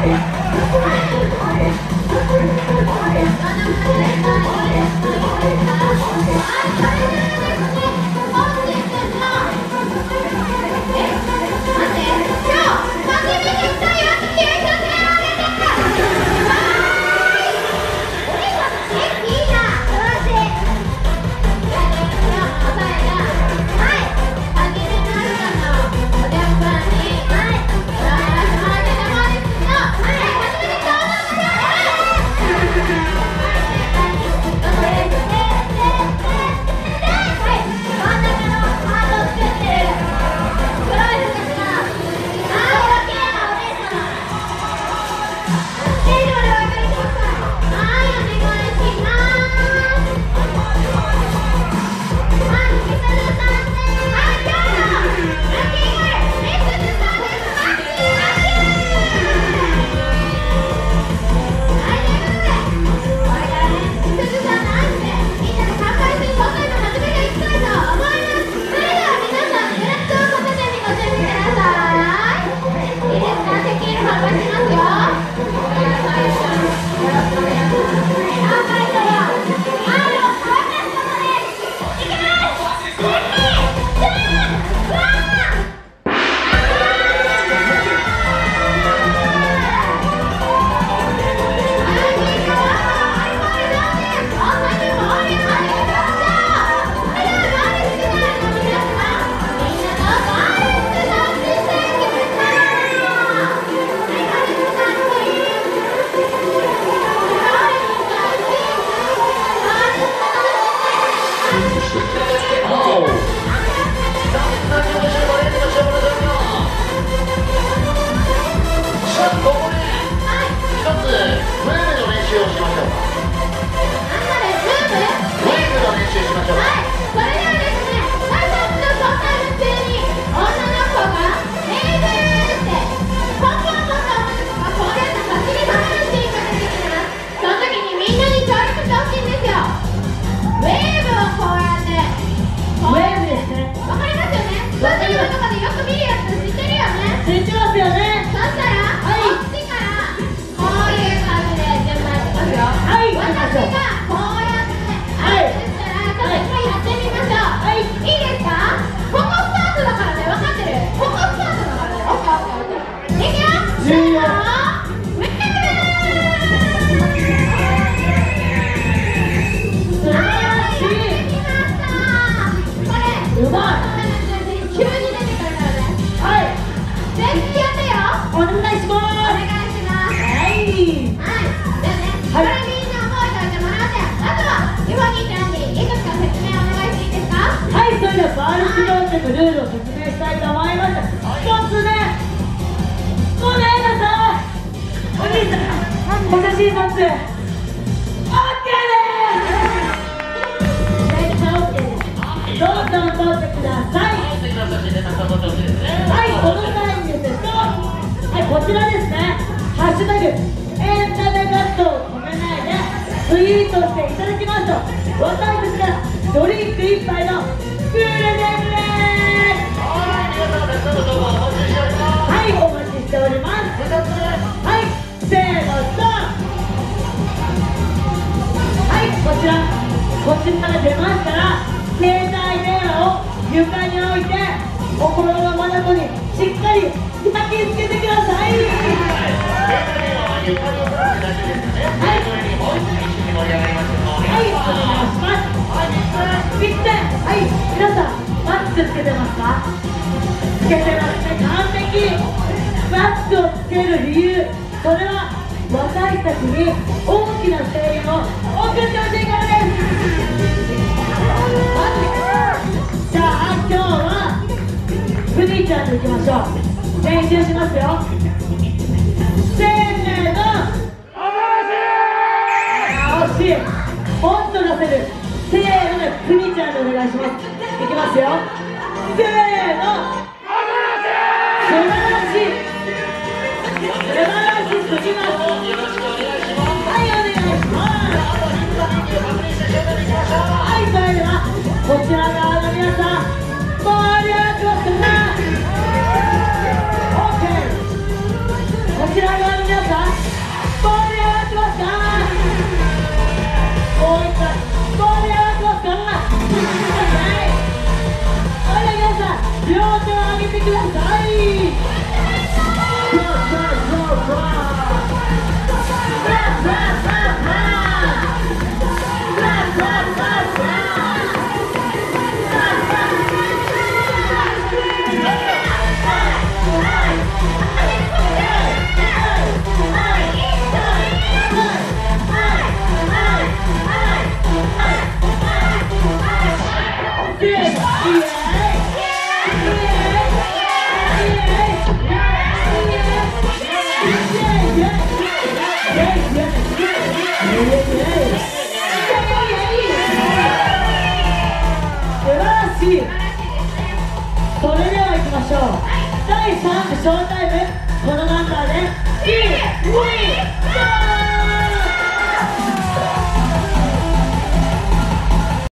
ルールを説明したいと思います。一つね、ごめんなさい。お兄さん、お写真撮って。OK です。めっちゃ OK です。どうぞ撮ってください。はい、この際にですと、はい、こちらですね。ハッシュタグエンタメ活動を止めないでツイートしていただきますと、私たちがドリンク1杯のプレゼントです。はい、お待ちしております。はい、せーの、ドン。はい、こちらが出ましたら、携帯電話を床に置いて、お心の眼にしっかり抱きつけてください。はい、お願いします。はい、皆さん、マスクつけてますか？つけてますね、完璧。マスクをつける理由、それは私たちに大きな声援を送ってほしいからです。じゃあ、今日はフニーちゃんでいきましょう。練習しますよ。せーの、惜しい。もっと出せる。せーのでフニーちゃんでお願いします。いきますよ。せーの、素晴らしい。素晴らしい。つきます。はい、お願いします。はい、それではこちら側の皆さん、盛り上がってますか？ OK。こちら側の皆さん、 ください。それでは行きましょう。第3部ショータイム